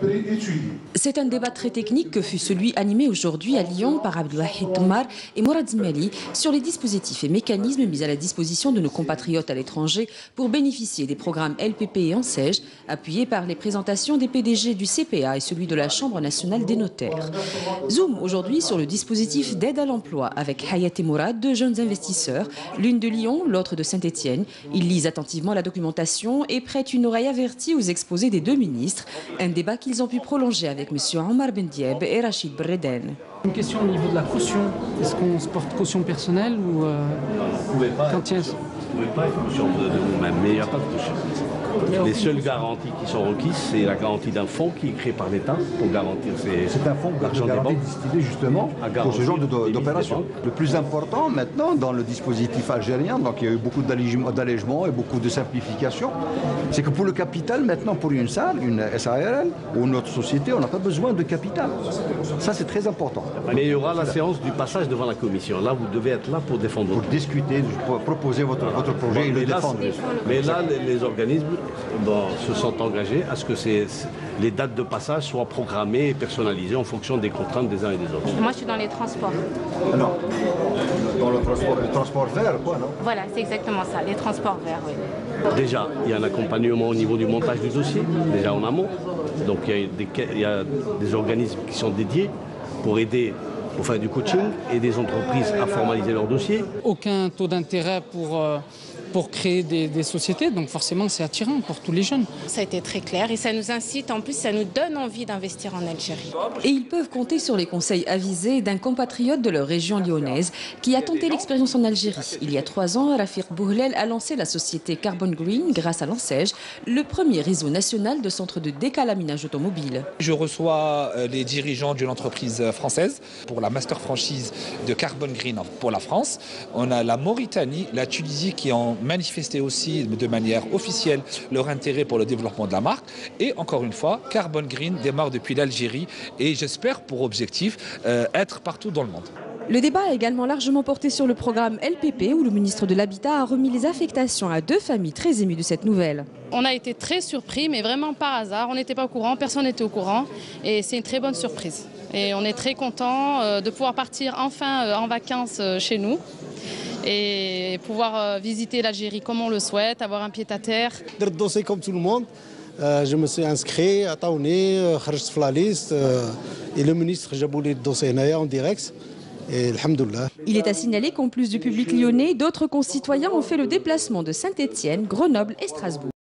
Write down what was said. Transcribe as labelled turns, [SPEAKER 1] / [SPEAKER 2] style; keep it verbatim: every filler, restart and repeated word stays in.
[SPEAKER 1] C'est un débat très technique que fut celui animé aujourd'hui à Lyon par Abdelwahid Toumar et Mourad Zmeli sur les dispositifs et mécanismes mis à la disposition de nos compatriotes à l'étranger pour bénéficier des programmes L P P et ANSEJ, appuyés par les présentations des P D G du C P A et celui de la Chambre nationale des notaires. Zoom aujourd'hui sur le dispositif d'aide à l'emploi avec Hayat et Mourad, deux jeunes investisseurs, l'une de Lyon, l'autre de Saint-Étienne. Ils lisent attentivement la documentation et prêtent une oreille avertie aux exposés des deux ministres. Un débat qu'ils ont pu prolonger avec M. Omar Ben Dieb et Rachid Breden.
[SPEAKER 2] Une question au niveau de la caution. Est-ce qu'on se porte caution personnelle ou euh,
[SPEAKER 3] vous pouvez pas,
[SPEAKER 2] quand il y a...
[SPEAKER 3] Vous ne pouvez pas être caution de vous-même, mais il n'y a pas de caution. Les seules garanties qui sont requises, c'est la garantie d'un fonds qui est créé par l'État pour garantir ces...
[SPEAKER 4] C'est un fonds de garantie destiné justement pour ce genre d'opération. Le plus important maintenant dans le dispositif algérien, donc il y a eu beaucoup d'allègements et beaucoup de simplifications, c'est que pour le capital, maintenant pour une salle, une S A R L ou une autre société, on n'a pas besoin de capital. Ça c'est très important.
[SPEAKER 3] Mais il y aura la séance du passage devant la commission. Là, vous devez être là pour défendre.
[SPEAKER 4] Pour discuter, pour proposer votre, votre projet bon, et le
[SPEAKER 3] là,
[SPEAKER 4] défendre.
[SPEAKER 3] Mais là, les, les organismes bon, se sont engagés à ce que ces, les dates de passage soient programmées et personnalisées en fonction des contraintes des uns et des autres.
[SPEAKER 5] Moi, je suis dans les transports.
[SPEAKER 4] Non, dans le transport, le transport vert, quoi, non?
[SPEAKER 5] Voilà, c'est exactement ça, les transports verts, oui.
[SPEAKER 3] Déjà, il y a un accompagnement au niveau du montage du dossier, déjà en amont. Donc, il y a des, il y a des organismes qui sont dédiés pour aider pour faire du coaching et des entreprises à formaliser leur dossier.
[SPEAKER 2] Aucun taux d'intérêt pour, euh, pour créer des, des sociétés, donc forcément c'est attirant pour tous les jeunes.
[SPEAKER 5] Ça a été très clair et ça nous incite, en plus ça nous donne envie d'investir en Algérie.
[SPEAKER 1] Et ils peuvent compter sur les conseils avisés d'un compatriote de leur région lyonnaise qui a tenté l'expérience en Algérie. Il y a trois ans, Rafiq Bouhlel a lancé la société Carbon Green grâce à l'ANSEJ, le premier réseau national de centres de décalaminage automobile.
[SPEAKER 6] Je reçois les dirigeants d'une entreprise française pour la master franchise de Carbon Green pour la France. On a la Mauritanie, la Tunisie qui ont manifesté aussi de manière officielle leur intérêt pour le développement de la marque. Et encore une fois, Carbon Green démarre depuis l'Algérie et j'espère pour objectif euh, être partout dans le monde.
[SPEAKER 1] Le débat a également largement porté sur le programme L P P où le ministre de l'Habitat a remis les affectations à deux familles très émues de cette nouvelle.
[SPEAKER 7] On a été très surpris, mais vraiment par hasard. On n'était pas au courant, personne n'était au courant et c'est une très bonne surprise. Et on est très content de pouvoir partir enfin en vacances chez nous et pouvoir visiter l'Algérie comme on le souhaite, avoir un pied-à-terre.
[SPEAKER 8] Le dossier comme tout le monde. Euh, je me suis inscrit à Taouni, Kharjt في la liste et le ministre Jabouli le dossier en direct. Et alhamdoulilah.
[SPEAKER 1] Il est à signaler qu'en plus du public lyonnais, d'autres concitoyens ont fait le déplacement de Saint-Étienne, Grenoble et Strasbourg.